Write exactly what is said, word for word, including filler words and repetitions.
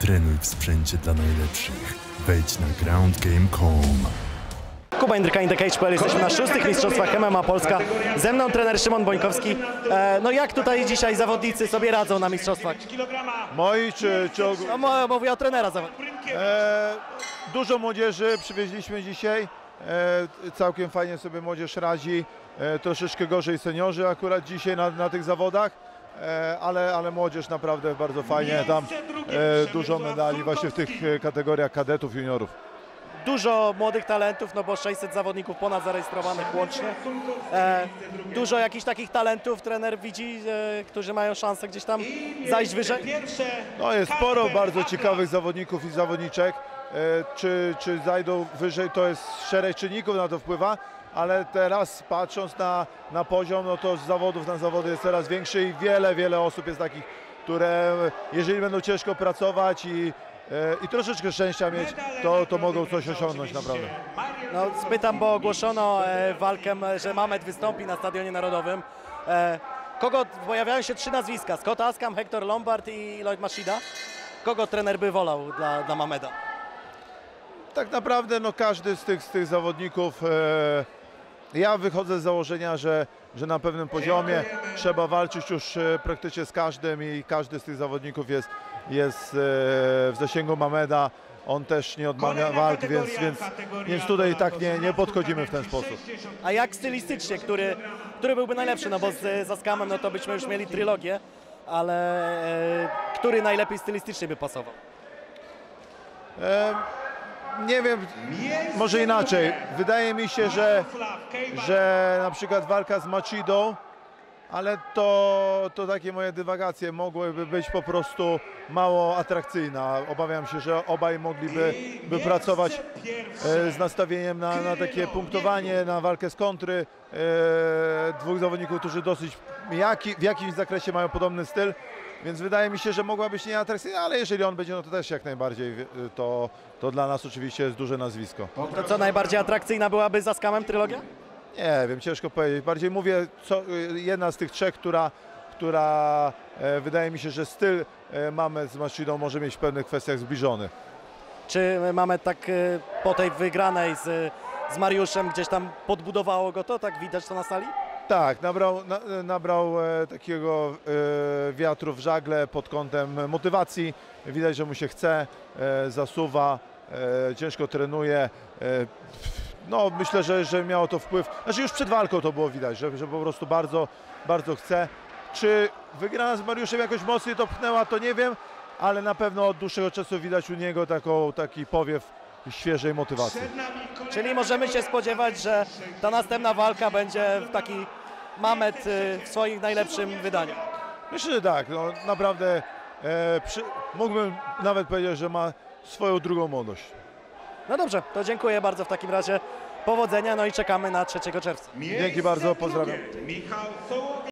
Trenuj w sprzęcie dla najlepszych. Wejdź na ground game kropka com. Kuba Jędryka, Indecage kropka p l. Jesteśmy na szóstych mistrzostwach M M A Polska. Ze mną trener Szymon Bońkowski. E, no jak tutaj dzisiaj zawodnicy sobie radzą na mistrzostwach? Moi czy, czy ogólnie? No, mo- mówię o trenera zawodników. E, dużo młodzieży przywieźliśmy dzisiaj. E, całkiem fajnie sobie młodzież radzi. E, troszeczkę gorzej seniorzy akurat dzisiaj na, na tych zawodach. E, ale, ale młodzież naprawdę bardzo fajnie. Tam e, dużo medali właśnie w tych kategoriach kadetów, juniorów. Dużo młodych talentów, no bo sześćset zawodników ponad zarejestrowanych łącznie. E, dużo jakichś takich talentów trener widzi, e, którzy mają szansę gdzieś tam zajść wyżej. No jest sporo bardzo ciekawych zawodników i zawodniczek. E, czy, czy zajdą wyżej, to jest szereg czynników na to wpływa, ale teraz patrząc na, na poziom, no to z zawodów na zawody jest coraz większy i wiele, wiele osób jest takich, które jeżeli będą ciężko pracować i i troszeczkę szczęścia mieć, to, to mogą coś osiągnąć naprawdę. No, spytam, bo ogłoszono e, walkę, że Mamet wystąpi na Stadionie Narodowym. E, kogo, pojawiają się trzy nazwiska, Scott Askham, Hector Lombard i Lloyd Machida. Kogo trener by wolał dla, dla Mameda? Tak naprawdę no, każdy z tych, z tych zawodników, e, ja wychodzę z założenia, że, że na pewnym poziomie trzeba walczyć już e, praktycznie z każdym i każdy z tych zawodników jest, jest e, w zasięgu Mameda. On też nie odmawia walk, więc, więc, więc tutaj tak nie, nie podchodzimy w ten sposób. A jak stylistycznie, który, który byłby najlepszy? No bo z, z Askhamem no to byśmy już mieli trylogię, ale e, który najlepiej stylistycznie by pasował? E, nie wiem, może inaczej. Wydaje mi się, że, że na przykład walka z Machidą, ale to, to takie moje dywagacje mogłyby być po prostu mało atrakcyjna. Obawiam się, że obaj mogliby by pracować e, z nastawieniem na, na takie punktowanie, na walkę z kontry. E, dwóch zawodników, którzy dosyć jaki, w jakimś zakresie mają podobny styl, więc wydaje mi się, że mogła być nieatrakcyjna, ale jeżeli on będzie, no to też jak najbardziej, to, to dla nas oczywiście jest duże nazwisko. To co, najbardziej atrakcyjna byłaby z Askhamem trylogia? Nie wiem, ciężko powiedzieć. Bardziej mówię, co, jedna z tych trzech, która, która e, wydaje mi się, że styl e, Mamet z Machidą może mieć w pewnych kwestiach zbliżony. Czy Mamet tak e, po tej wygranej z, z Mariuszem gdzieś tam podbudowało go to? Tak widać to na sali? Tak, nabrał, na, nabrał e, takiego e, wiatru w żagle pod kątem motywacji. Widać, że mu się chce, e, zasuwa, e, ciężko trenuje. E, No, myślę, że, że miało to wpływ, znaczy już przed walką to było widać, że, że po prostu bardzo, bardzo chce. Czy wygrana z Mariuszem jakoś mocniej to pchnęła, to nie wiem, ale na pewno od dłuższego czasu widać u niego taką, taki powiew świeżej motywacji. Czyli możemy się spodziewać, że ta następna walka będzie taki Mamet w swoim najlepszym wydaniu. Myślę, że tak, no, naprawdę e, przy, mógłbym nawet powiedzieć, że ma swoją drugą młodość. No dobrze, to dziękuję bardzo w takim razie. Powodzenia, no i czekamy na trzeciego czerwca. Dzięki bardzo, pozdrawiam.